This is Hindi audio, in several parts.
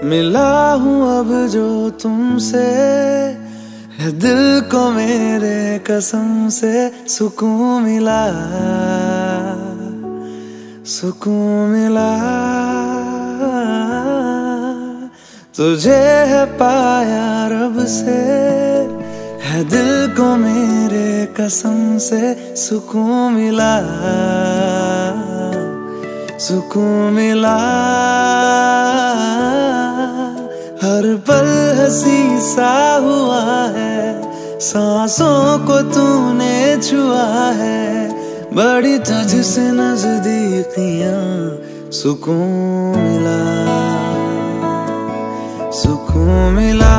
मिला हूँ अब जो तुमसे, है दिल को मेरे कसम से सुकून मिला, सुकून मिला। तुझे है पाया रब से, है दिल को मेरे कसम से सुकून मिला, सुकून मिला। हर पल हंसी सा हुआ है, सांसों को तूने छुआ है, बड़ी तुझसे नजदीकियां, सुकून मिला, सुकून मिला।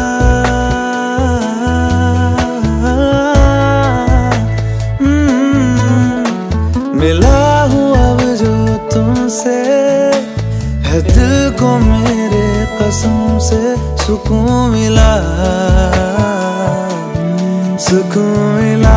मिला हूँ अब जो तुमसे, है दिल को मेरे कसम से सुकून मिला, सुकून मिला।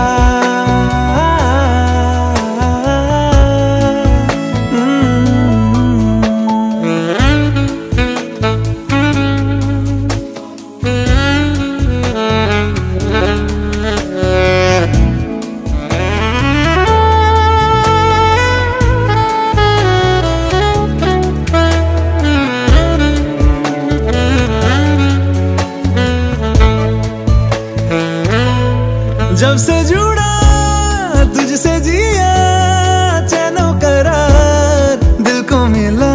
जब से जुड़ा तुझसे जिया, चैनो करार दिल को मिला।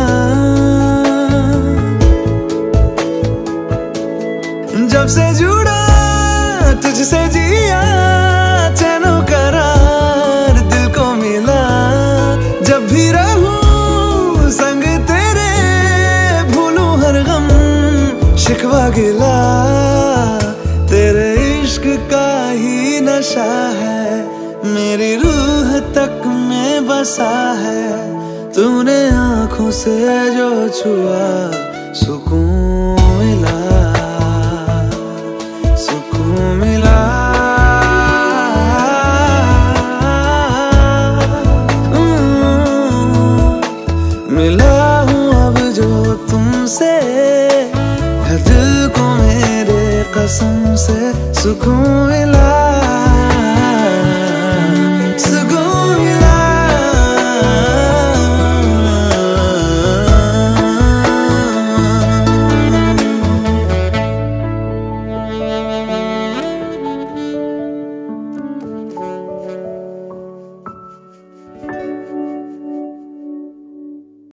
जब से जुड़ा तुझसे जिया, चैनो करार दिल को मिला। जब भी रहूं संग तेरे, भूलूं हर गम शिकवा गिला। तेरे इश्क का ही नशा है, मेरी रूह तक में बसा है। तूने आंखों से जो छुआ, सुकून मिला।